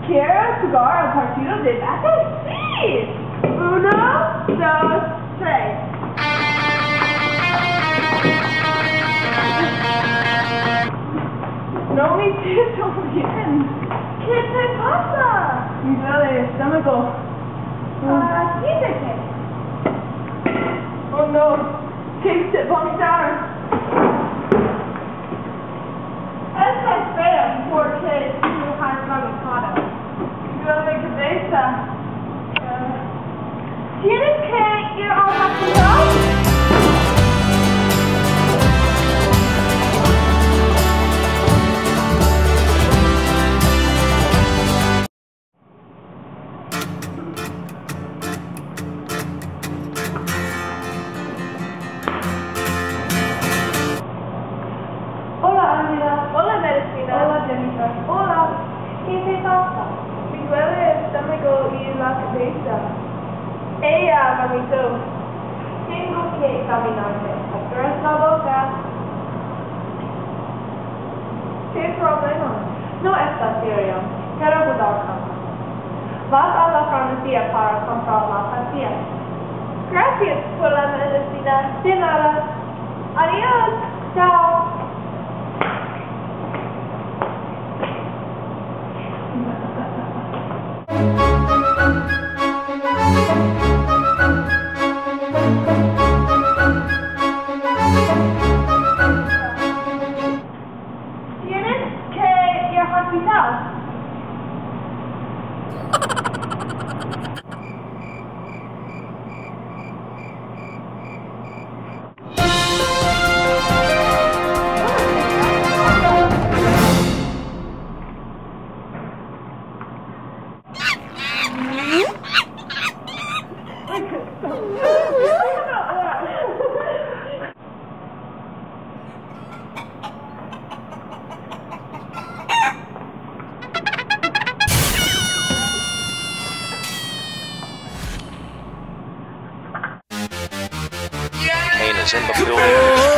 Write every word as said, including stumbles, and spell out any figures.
Quiero jugar el partido de básquet. Sí. Uno, dos, tres. No me siento bien. ¿Qué te pasa? Me duele el estómago. Ah, siéntate. Oh no, tienes que vomitar. Eso es feo porque tú has vomitado. Me duele la cabeza. Uh, ¿Tienes que ir al hospital? Hola, Medicina. Hola, Jennifer. Hola. ¿Qué te pasa? Me duele el estómago y la cabeza. Ella vomitó. Tengo que examinarte. Abres la boca. ¿Qué problema? No está serio. Quiero ayudar con. Vas a la farmacia para comprar la pastilla. Gracias por la medicina. De nada. Adiós. Chao. Tienes que ir al hospital. Pain is in the building.